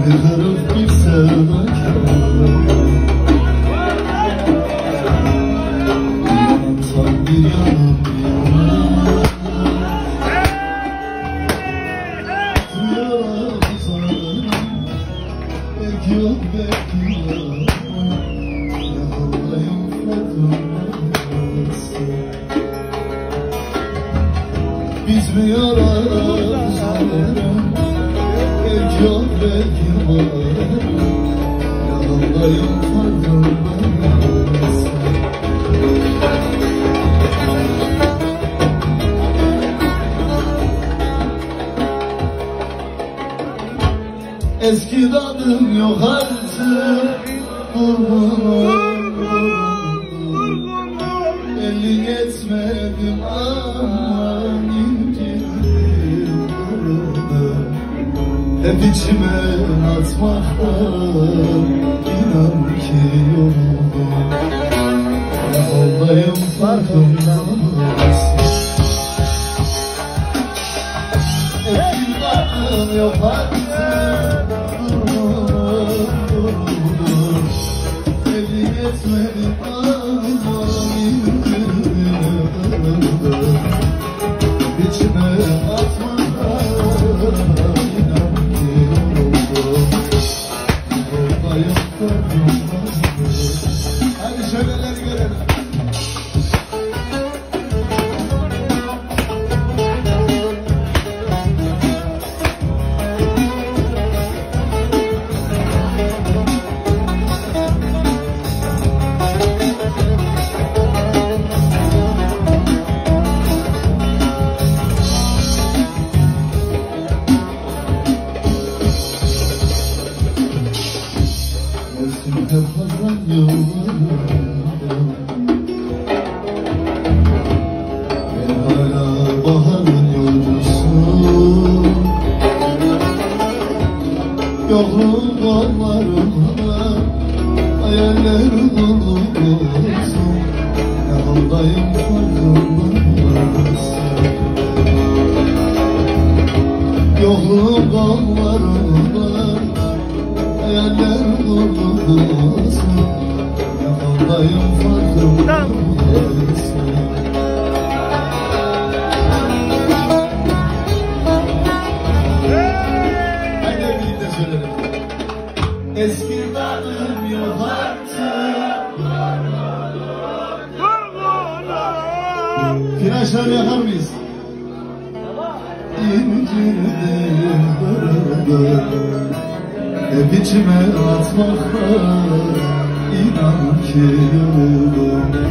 kırık bir sevdakar. İnsan bir yanım yanar, rüyalar uzar, belki yok belki var. Ne haldayım farkındasın. Biz mi yarar sanırım, belki yok belki var. Ne haldayım farkındasın. Eski tadım yok artık, vurgunum. 50 geçmedim ama incittim kırıldım. Hep içime atmaktan inan ki yoruldum. Ne haldayım farkında mısın? Eski tadım yok artık, etmedim ama içime atmadan inan ki yoruldum. Yoldayım farkındasın. Hadi şöyleleri görelim. Hep hazan yollarında ben hala baharın yolcusu. Yokluğun kollarımda hayaller dolusun. Ne haldayım farkındasın. Yokluğun kollarımda hayaller dolusun. Ne haldayım farkındasın. Haydi birlikte söyleyelim. Eski tadım yok artık. Flaşları yakar mıyız? İncirdim kırıldım. Hep içime atmakla inan ki yoruldum.